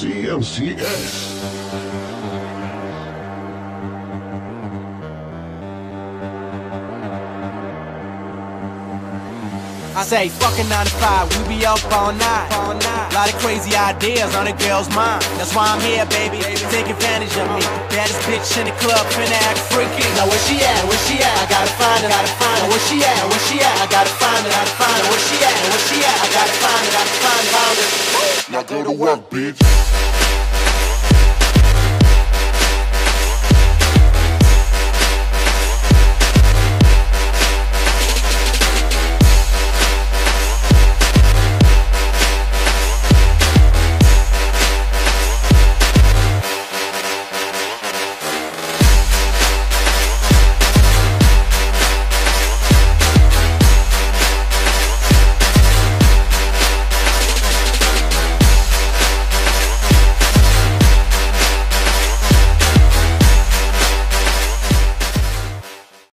CMCS. I say fucking 9 to 5, we be up all night. Lot of crazy ideas on a girl's mind. That's why I'm here, baby. Take advantage of me. Baddest bitch in the club, finna act freaky. Now where she at? Where she at? I gotta find it. Now where she at? Where she at? I gotta find it. Now where she at? Where she at? I gotta find it. Now go to work, bitch.